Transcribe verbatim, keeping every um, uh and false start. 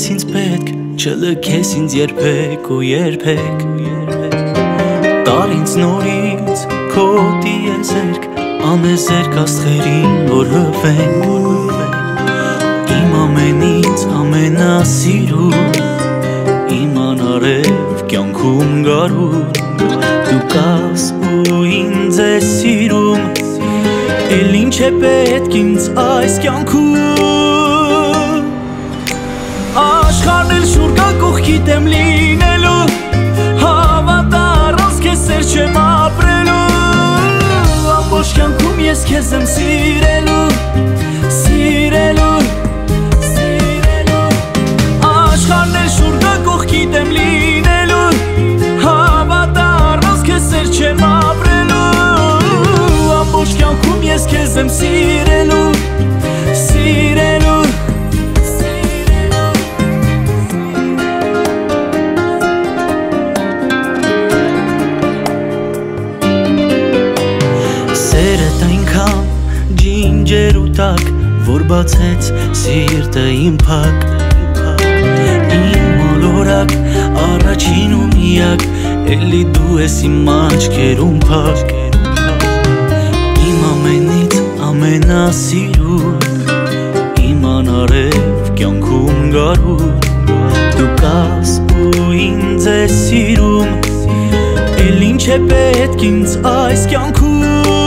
ես ինձ պետք, չլքես ինձ երբեք ու երբեք Տար ինձ նորից քո տիեզերք, անեզերք աստղերին որ հվենք Իմ ամենից ամենասիրուն, իմ անարև կյանքում գարուն Դու կաս ու ինձ ես սիրում, էլ ինչ է պետք ինձ այս կյանքում Աշխարհն էլ շուրջը կողքիդ եմ լինելու, հավատա առանց քեզ սեր չեմ ապրելու Ամբողջ կյանքում ես քեզ եմ սիրելու, սիրելու, սիրելու Աշխարհն էլ շուրջը կողքիդ եմ լինելու, հավատա առանց քեզ սեր չեմ ապրելու Ամբողջ կյանքում ես քեզ եմ սիրելու, սիրելու Սերդ այնքան ջինջեր ու տակ, որ բացեց սիրտը իմ փակ Իմ մոլորակ, առաջին ու միակ, էլի դու ես իմ աչքերում փակ Իմ ամենից ամենասիրուն, իմ անարև կյանքում գարուն Դու կաս ու ինձ ես սիրում, էլ ինչ է պետք ինձ այս կյանքում